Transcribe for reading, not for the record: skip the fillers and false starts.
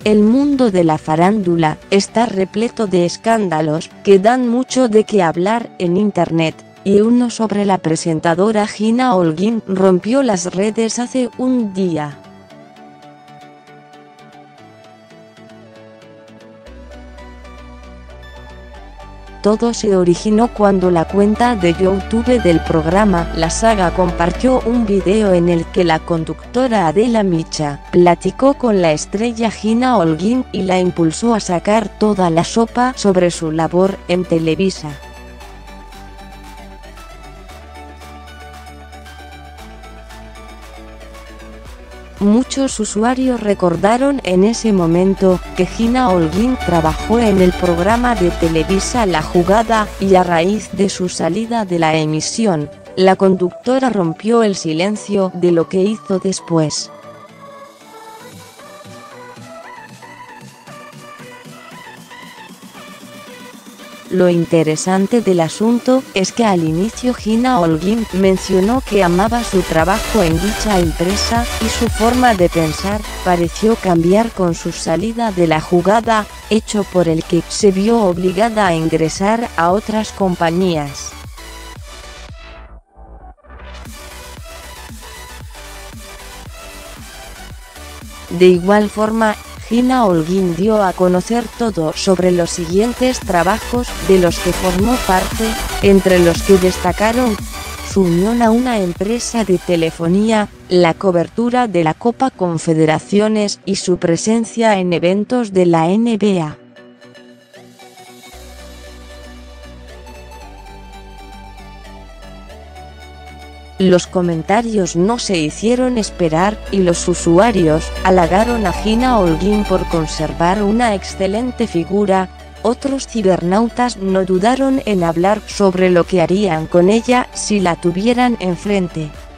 El mundo de la farándula está repleto de escándalos que dan mucho de qué hablar en internet, y uno sobre la presentadora Gina Holguín rompió las redes hace un día. Todo se originó cuando la cuenta de YouTube del programa La Saga compartió un video en el que la conductora Adela Micha platicó con la estrella Gina Holguín y la impulsó a sacar toda la sopa sobre su labor en Televisa. Muchos usuarios recordaron en ese momento que Gina Holguín trabajó en el programa de Televisa La Jugada, y a raíz de su salida de la emisión, la conductora rompió el silencio de lo que hizo después. Lo interesante del asunto es que al inicio Gina Holguín mencionó que amaba su trabajo en dicha empresa, y su forma de pensar pareció cambiar con su salida de La Jugada, hecho por el que se vio obligada a ingresar a otras compañías. De igual forma, Gina Holguín dio a conocer todo sobre los siguientes trabajos de los que formó parte, entre los que destacaron su unión a una empresa de telefonía, la cobertura de la Copa Confederaciones y su presencia en eventos de la NBA. Los comentarios no se hicieron esperar, y los usuarios halagaron a Gina Holguín por conservar una excelente figura. Otros cibernautas no dudaron en hablar sobre lo que harían con ella si la tuvieran enfrente.